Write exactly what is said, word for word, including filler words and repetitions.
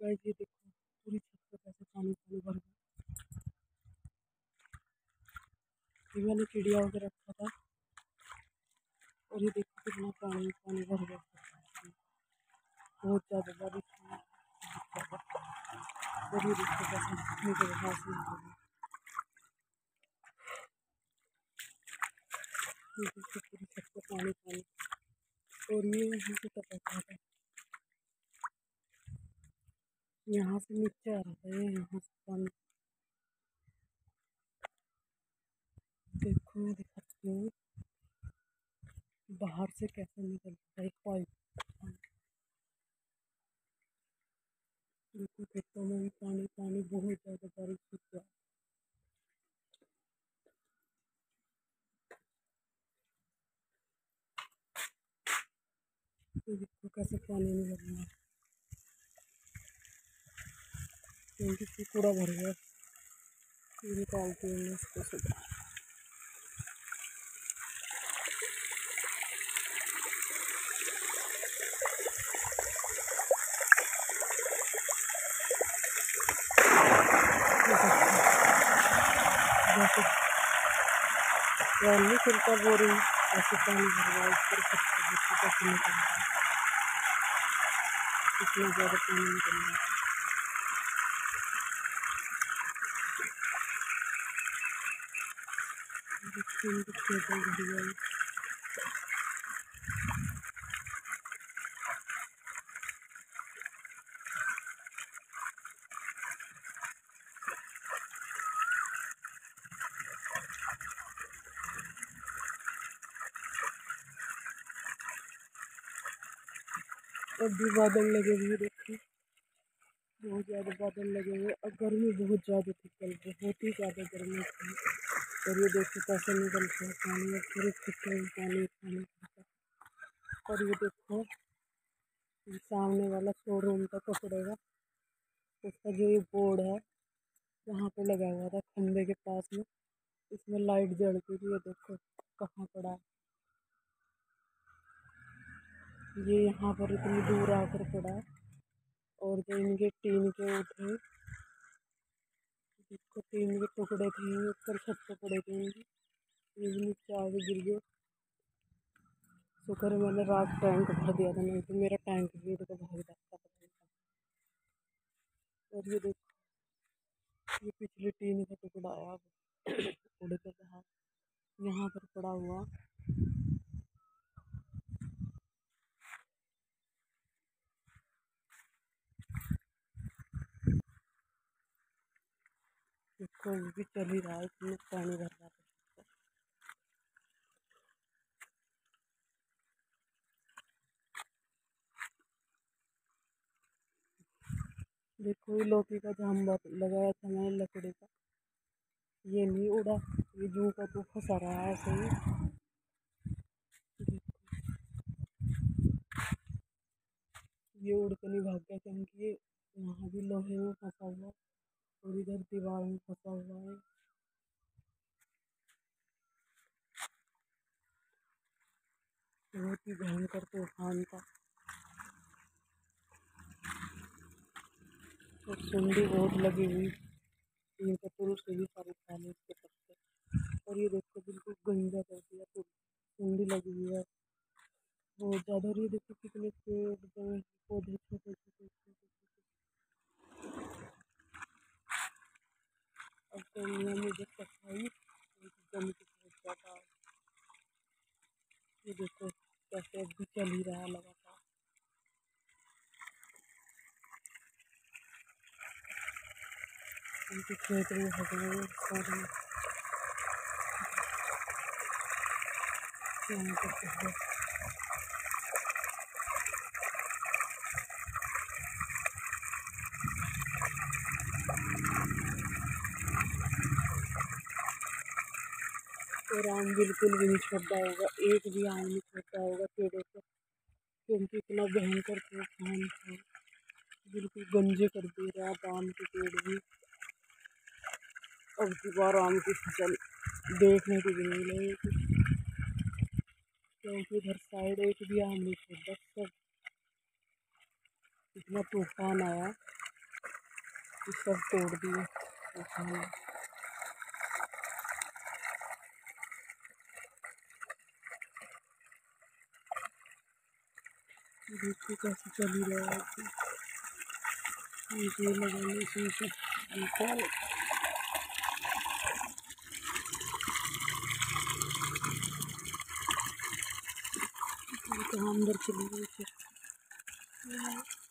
Guys ये देखो पूरी छत पे कैसे पानी पानी भर गया। ये मैंने चिड़िया वगैरह रखा था और ये देखो कितना पानी पानी भर गया। बहुत ज़्यादा बारिश हुई, बहुत ज़्यादा। और ये देखो कैसे नीचे घास नहीं हो रही। ये देखो पूरी छत पे पानी पानी। और ये यहाँ से टपक रहा था, यहाँ से नीचे आ रहा था, ये यहाँ से पानी। देखो मैं दिखाती हूँ बाहर से कैसे निकलता है पाइप। देखो खेतों में भी पानी पानी, बहुत ज़्यादा बारिश हो गया। तो देखो कैसे पानी निकल रहा है, क्योंकि कूड़ा भर गया। ये निकालती हूँ मैं इसको सुबह। जैसे नहीं चलता बोरिंग, ऐसे पानी भर रहा है ऊपर छत कैसे निकल रहा है। इतना ज़्यादा पानी निकल रहा है। अब भी बादल लगे हुए, देखो बहुत ज़्यादा बादल लगे हुए। अब गर्मी बहुत ज़्यादा थी कल, बहुत ही ज़्यादा गर्मी थी। और ये देखो कैसे निकलता है पानी, और पूरे खेतों में पानी पानी था। और ये देखो ये सामने वाला शोरूम था कपड़े का, उसका जो ये बोर्ड है वहाँ पे लगा हुआ था खंबे के पास में, इसमें लाइट जलती थी। ये देखो कहाँ पड़ा है, ये यहाँ पर इतनी दूर आकर पड़ा है। और जो इनके टीन के वो थे, जिसको टीन के टुकड़े थे ऊपर छत पे पड़े थे, ये भी नीचे आगे गिर गए। शुक्र मैंने रात टैंक भर दिया था, नहीं तो मेरा टैंक भी उड़ के भाग जाता। और ये देखो ये पिछले टीन का टुकड़ा आया उड़ के बाहर, यहाँ पर पड़ा हुआ। देखो वो भी चल ही रहा है, इसमें पानी भर रहा था। देखो ये लौकी का झांबा लगाया था मैंने लकड़ी का, ये नहीं उड़ा, ये जू का तो फंसा रहा है ऐसे ही। ये उड़ के नहीं भाग गया, क्योंकि ये वहाँ भी लोहे में फंसा हुआ और इधर दीवार में फंसा हुआ है। बहुत ही भयंकर तूफान था और सुंडी बहुत लगी हुई, इनके पुल से भी सारे खाने इसके पत्ते। और ये देखो बिल्कुल गंजा कर दिया, तो सुंडी लगी हुई है बहुत ज़्यादा। और ये देखो कितने पेड़ पौधे छोटे छोटे छोटे। अब तो मुझे सफाई जम के बहुत ज़्यादा। ये देखो कैसे अब भी चल ही रहा है लगातार। उनके खेत में हटे हुए पौधे यहाँ करते हैं। और आम बिल्कुल भी नहीं छोड़ा होगा, एक भी आम नहीं छोड़ा होगा पेड़ों से, क्योंकि इतना भयंकर तूफान था। बिल्कुल गंजे कर दे रहा था आम के पेड़ भी। अब की बार आम की फसल देखने को भी नहीं लगेगी, क्योंकि इधर साइड एक भी आम नहीं छोड़ा। सब इतना तूफान आया ये सब तोड़ दिए तूफान ने। देखिए कैसे चल ही रहा है, ये लगाने से सब निकाल कहाँ अंदर चली गई फिर।